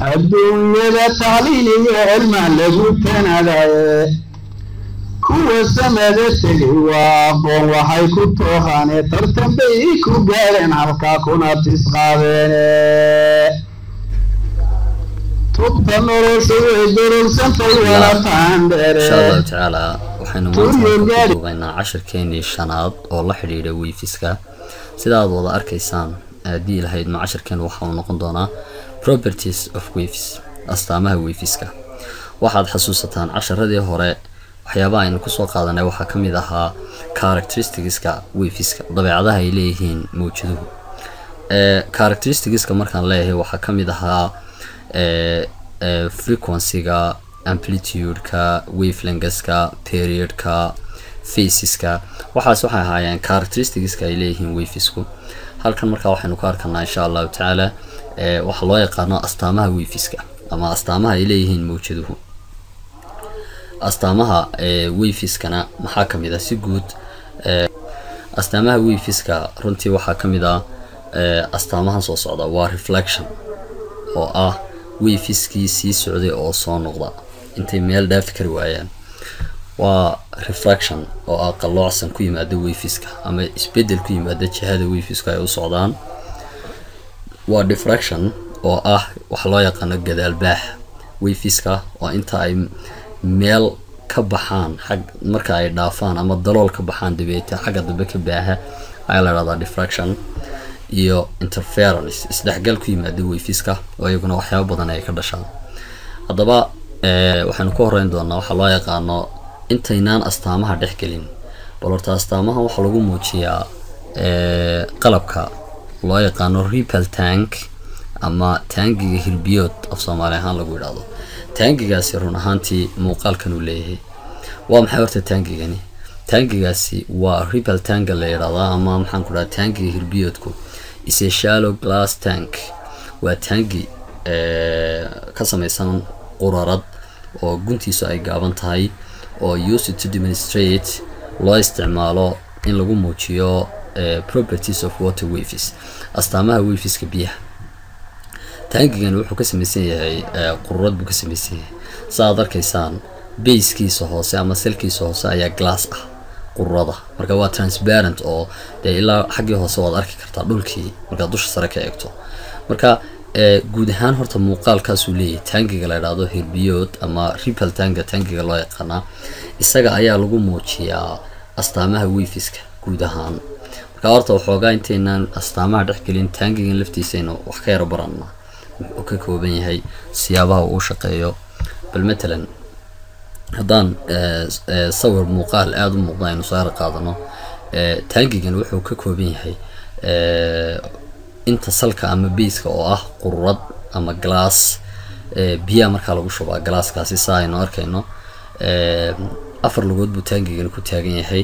adduunyada tacliiliyo cilmaa lagu tanadaye kuwa samada tegay waa aqoon waxay ku toohaane tartan bay ku gaadheen halkaa kuna tisqaadeene tubta nolosha way durugsantahay wala taandheere insha Allah taala waxaynu maanta ku duubaynaa casharkeenii shanaad oo la xiriira wifiska sida aad wada arkaysaan haddii lahayd ma casharkeen waxa uu noqon doonaa properties of waves astaamaha wifiska waxaad xasuusataan casharadii hore waxyaabaha aynu ku soo qaadanay waxaa ka mid ahaa characteristicska wifiska dabeecadaha ay leeyihiin mawjaduhu characteristicska markaan leeyahay waxaa ka mid ahaa frequency-ga amplitude-ka wavelength-ka period-ka phases-ka waxaas waxay ahaayeen characteristicska ay leeyihiin wifisku halkan markaa waxaynu ka arkanaa insha Allah taala waxa loo yaqaano astaamaha wifiska ama astaamaha ay leeyihiin mawjaduhu astaamaha wifiskana maxaa kamid ah si guud astaamaha wifiska runtii waxaa kamid ah astaamahan soo socda waa reflection oo ah wifiskii sii socday oo soo noqda intay meel dhaafi kari waayaan waa refraction oo ah qalloocsan ku yimaada wifiska ama isbedel ku yimaada jihada wifiska ay u socdaan waa diffraction oo ah waxa loo yaqaan gadaalbaax wifiska oo inta ay meel ka baxaan xag marka ay dhaafaan ama dalool ka baxaan dibeeta xagga dambe ka baaha ay la raada diffraction iyo interference isdhexgal ku yimaada wifiska oo iyaguna waxyaabo badan ay ka dhashaan hadaba waxaan ku horeyn doonaa waxa loo yaqaano intaynaan astaamaha dhexgelin balorta astaamaha waxa lagu muujiyaa qalabka loo yaqaano repel tank ama tangiga hirbiyood af Soomaali ahaan lagu yiraahdo tangigaasi run ahaantii muuqaalkan uu leeyahay waa maxay horta tangigani tangigaasi waa repel tank la yiraahdo ama maxaan ku dhahaa tangiga hirbiyoodku is a shallow glass tank waa tangi ka samaysan qurarad oo guntiisu ay gaaban tahay oo used to demonstrate loo isticmaalo in lagu muujiyo properties of water waves astaamaha waveska biyaha tangigan wuxuu ka samaysan yahay qurarad buu ka samaysan yahay saad arkaysaan base-kiisa hoose ama selkiisa hoose ayaa glass ah qurrada marka waa transparent oo ilaa xaggii hoose waad arki kartaa dhulkii marka dusha sare ka eegto marka guud ahaan horta muuqaalkaas uu leeyahay tangiga la yiraahdo hirbiyood ama repel tangiga loo yaqaan isaga ayaa lagu muujiyaa astaamaha wifiska guud ahaan marka horta waxoogaa intaynaan astaamaha dhexgelin tangigan laftiisayna wax ka yar baranna oo ka kooban yahay siyaabaha uu shaqeeyo bal matalan haddaan sawir muuqaal aad u muuqda aynu soo qaadano tangigan wuxuu ka kooban yahay inta salka ama base-ka oo ah qurrad ama glass biya marka lagu shubaa glasskaasi saa aynu arkayno afar lugood buu tangigan ku taagan yahay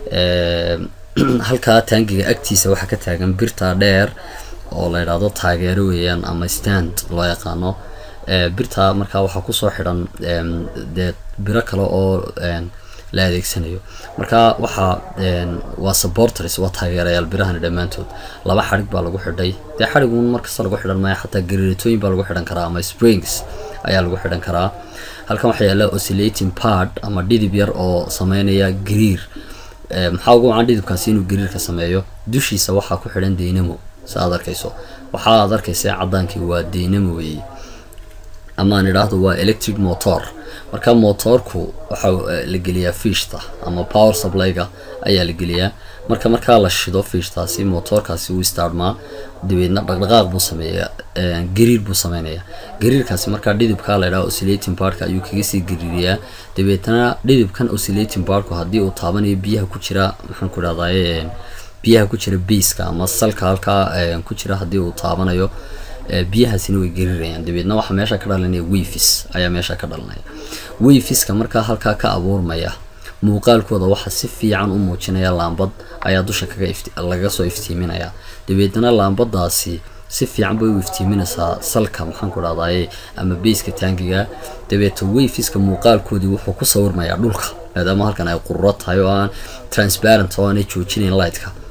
halka tangiga agtiisa waxa ka taagan birta dheer oo la yiraahdo taageero weeyaan ama stand loo yaqaano birta marka waxa ku soo xiran biro kale oo la adeegsanayo marka waxa waa supporters waa taageerayaal birahan dhamaantood laba xarig baa lagu xidhay xarigun marka lagu xidhan ma xataa gariirtooyin baa lagu xidhan karaa ama springs ayaa lagu xidhan karaa halkan waxa yaala oscillating pad ama dhidib yar oo sameynaya gariir maxaa ugu wacan dhidibkaasi inuu gariirka sameeyo dushiisa waxa ku xidhan dynamo saad arkayso waxa aad arkaysaa cadaankii waa dynamo weey ama aan iraahdo waa electric motor marka motorku waxa la geliyaa fishta ama power supply-ga ayaa la geliyaa marka la shido fishtaasi motorkaasi uu startma dibeedna dhaqdhaqaaq buu sameeyaa gariir buu sameeyaa gariirkaasi marka dhidibka la yiraahdo oscillating pad-ka ayuu kaga sii gariiriyaa dibeedna dhidibkan oscillating pad-ku hadii uu taabanayo biyaha ku jira maxaan ku raadayay biyaha ku jira base-ka ama salka halka ku jira hadii uu taabanayo biyahaasina way gariirayaan dibeedna waxa meesha ka dhalanaya waves ayaa meesha ka dhalanaya waveska marka halka ka abuurmaya muuqaalkooda waxa si fiican u muujinaya laambad ayaa dusha laga soo iftiiminaya dibeedna laambadaasi si fiican bay u iftiiminaysaa salka maxaan ku raadayay ama base-ka tangiga dibeedna waveska muuqaalkoodii wuxuu ku sawirmayaa dhulka maadaama halkan ay qurro tahay oo aan transparent oo aan joojinayn light-ka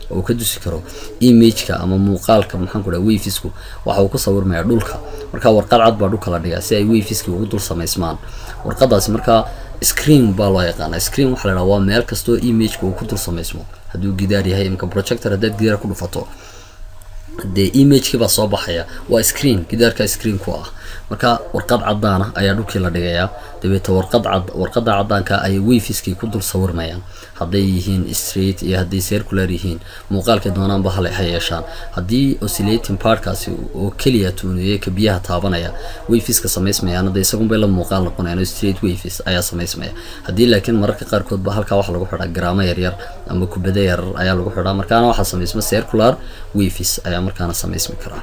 oo ka dusi karo image-ka ama muuqaalka maxaan ku dhahay wavesku waxa uu ku sawirmayaa dhulka marka warqad cad baa dhulka la dhigaa si ay waveski ugu dul samaysmaan warqadaasi marka screen baa loo yaqaanaa screen waxa la yiraahdaa waa meel kastoo image-ka uu ku dul samaysmo hadduu gidaar yahay imka projector haddaad gidaar ku dhufato dee image-ki baa soo baxaya waa screen gidaarka screen ku ah marka warqad cadaan ah ayaa dhulkii la dhigayaa dabeeta warqada cadaanka ay waveski ku dul sawirmayaan hadday yihiin straight iyo hadday circular yihiin muuqaalka doonaanba hal ay yeeshaan haddii oscillating partkaasi oo kaliya tuuniyay ka biyaha taabanaya waveska samaysmayaan hadda isagunbay la muuqaal noqonayaan straight waves ayaa samaysmaya haddii laakiin mararka qaarkood ba halkaa waxa lagu xidhaa garaamo yaryar ama kubada yar ayaa lagu xidhaa markaana waxa samaysma circular waves ayaa markaana samaysmi karaa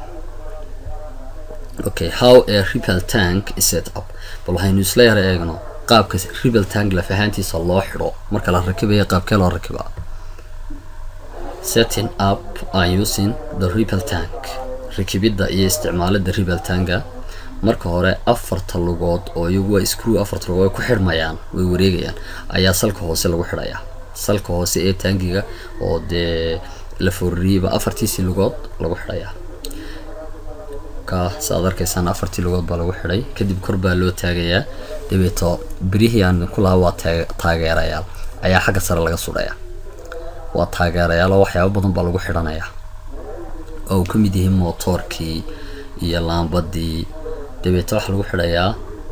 okay how a ripple tank is set up bal waxaynu isla yara eegno qaabka ripple tank la fahantiisa loo xidho marka la rakibayo qaabkee loo rakibaa setting up and using the ripple tank rakibidda iyo isticmaalada ripple tanka marka hore afarta lugood oo iyagu waa screw afarta lugood ku xidhmayaan way wareegayaan ayaa salka hoose lagu xidhayaa salka hoose ee tankiga oo dee la furriiba afartiisi lugood lagu xidhayaa ka saad arkaysaan afartii lugood baa lagu xidhay kadib kor baa loo taagayaa dabeeto birihii aan ku lahaa waa taageerayaal ayaa xagga sare laga sudhayaa waa taageerayaal oo waxyaabo badan baa lagu xidhanayaa oo ka mid yihiin motorkii iyo laambadii dabeeto waxa lagu xidhayaa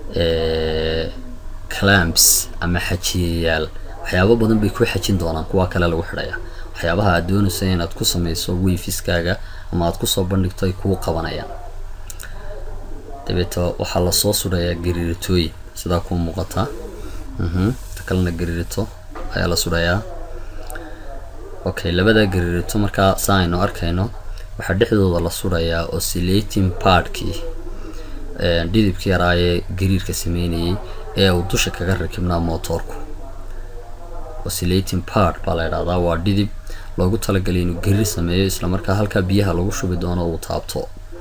clamps ama xajiyayaal waxyaabo badan bay ku xajin doonaan kuwa kale lagu xidhayaa waxyaabaha aad doonayso inaad ku samayso waveskaga ama aad ku soo bandhigto ay kuu qabanayaan dabeeto waxaa la soo sudhayaa gariiritooyin sidaa ku muuqata kalena gariirito ayaa la sudhayaa okay labada gariirito markaa saa aynu arkayno waxaa dhexdooda la sudhayaa oscillating partkii dhidibkii yaraayee gariirka sameynayay ee uu dusha kaga rakibnaa motorku oscillating part baa la yidhahdaa waa dhidib loogu talagalay inuu gariir sameeyo isla markaa halkaa biyaha lagu shubi doono uu taabto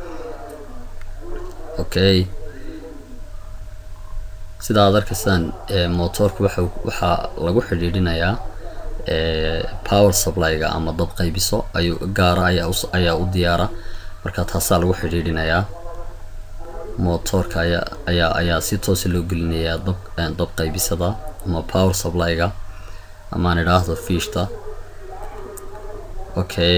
okay sidaa aad arkaysaan motorku waxaa lagu xidhiidhinayaa power supply-ga ama dab qaybiso ayuu gaara ayaa u diyaara marka taasaa lagu xidhiidhinayaa motorka ayaa si toos loo gelinayaa dab qaybisada ama power supply-ga ama aan idhaahdo fishta okay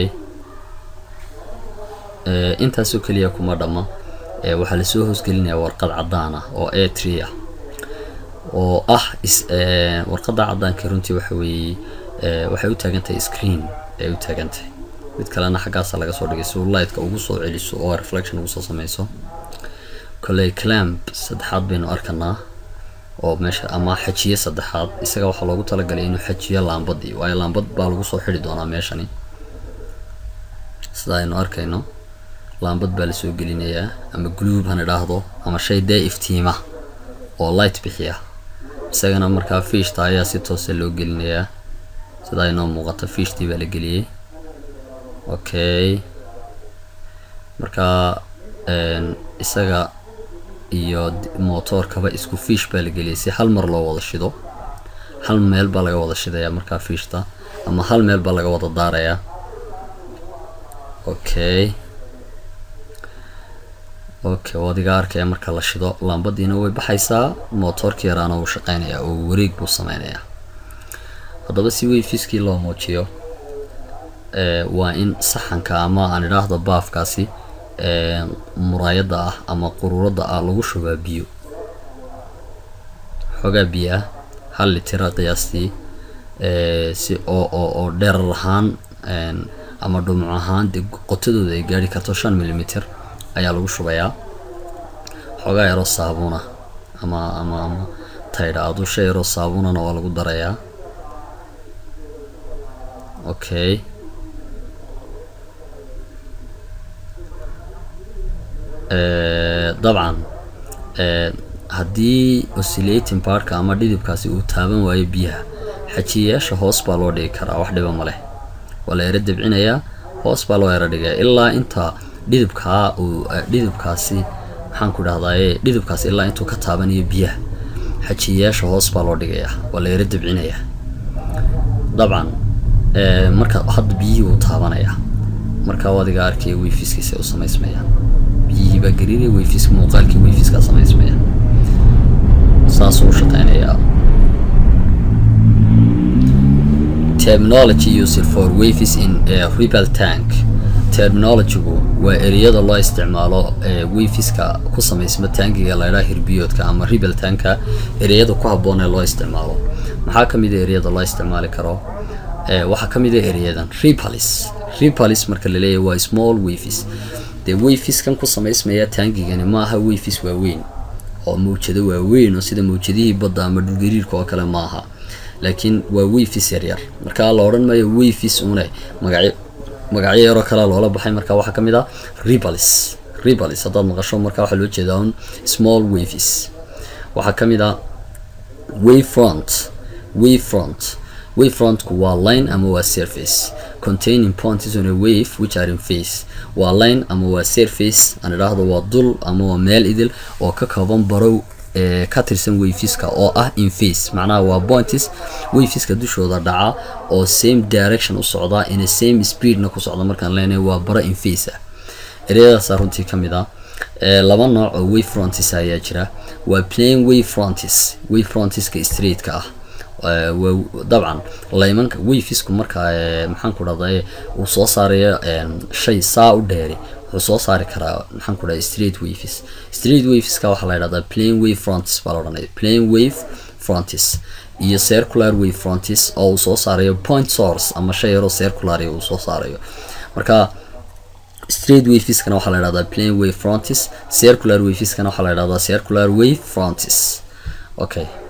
intaasoo keliya kuma dhama waxaa lasoo hoosgelinayaa warqad cadaan ah oo A3 ah oo ah warqada cadaanka runtii waxa weeye waxay u taagantahay screen ay u taagantahay mid kalena xaggaasa laga soo dhigay si uu lightka ugu soo celiso oo reflection ugu soo samayso koley clamp saddexaad baynu arkanaa oo meesha ama xajiye saddexaad isaga waxaa loogu talagalay inuu xajiyo laambadii waayo laambad baa lagu soo xidhi doonaa meeshani sida aynu arkayno laambad baa lasoo gelinayaa ama glue han idhaahdo ama shay dee iftiima oo light bixiya isagana markaa fishta ayaa si toos loo gelinayaa sida ay noo muuqato fishtii baa la geliyay okay markaa isaga iyo motorkaba isku fish baa la geliyay si hal mar loo wada shido hal meel baa laga wada shidayaa markaa fishta ama hal meel baa laga wada daarayaa okay wadiga arkaya marka la shido laambadiina way baxaysaa motorkii yaraana uu shaqeynayaa oo wareeg buu sameynayaa haddaba si waveski loo muujiyo waa in saxanka ama aan idhaahdo baafkaasi muraayada ah ama quruurada ah lagu shubaa biyo xogaa biyo ah hal litira qiyaastii si oo dheerar ahaan ama dhumuc ahaan dee qotadooda ay gaari karto 5 mm ayaa lagu shubayaa xogaa yaroo saabuuna ama taydhaado shay yaroo saabuunana waa lagu darayaa okay dabcan haddii oscillating partka ama dhidibkaasi uu taaban waayo biyaha xajiyayaasha hoos baa loo dhigi karaa wax dhiba ma leh waa la yara debcinayaa hoos baa loo yara dhigayaa ilaa inta dhidibkaasi maxaan ku dhahdaye dhidibkaasi ilaa intuu ka taabanayo biyaha xajiyayaasha hoos baa loo dhigayaa waa la yara debcinayaa dabcan marka hadda biyihii uu taabanaya marka wadiga arkay waveskiisa u samaysmaya biyihii baa gariiray waveska muuqaalkii waveska samaysmaya saas uu shaqeynaya terminology used for waves in a Ripple tank terminology waa ereyada loo isticmaalo waveska ku samaysma tankiga la yiraahdo hirbiyoodka ama Ripple tanka ereyada ku habboon ee loo isticmaalo maxaa kamid ah ereyada loo isticmaali karo waxa kamid ah ereyadan ripples marka la leeyahay waa small waves the waves kan ku samaysmaya tankigani ma aha waves waaweyn oo mawjado waaweyn oo sida mawjadihii badda ama dhulgariirka oo kale ma aha laakiin waa waves yar marka la oran maayo waves una magacyo yar oo kale loola baxay marka waxa kamid ah ripples haddaad maqasho marka waxa loo jeedaa small waves waxa kamid ah wavefront waa line ama waa surface containing points on a wave which are in phase waa line ama waa surface aan idhaahdo waa dul ama waa meel idil oo ka kooban barow ka tirsan waveska oo ah in phase macnaha waa points waveska dushooda dhaca oo same direction u socda in a same speed na ku socda markaan leenahay waa baro in phase ereyadaas runtii kamid ah laba nooc oo wavefronts ayaa jira waa plane wavefronts ka straight ka ah طبعا laymanka wavesku marka maxaan ku dhahday uu soo saarayo shay saa u dheeri wuxuu soo saari karaa maxaan ku dhahay straight waves ka waxa la yiraahdaa plane wave fronts baa la odhanaya plane wave fronts iyo circular wave fronts oo uu soo saarayo point source ama shay yar oo circular uu soo saarayo marka straight waves kana waxa la yiraahdaa plane wave fronts circular waves kana waxa la yiraahdaa circular wave fronts okay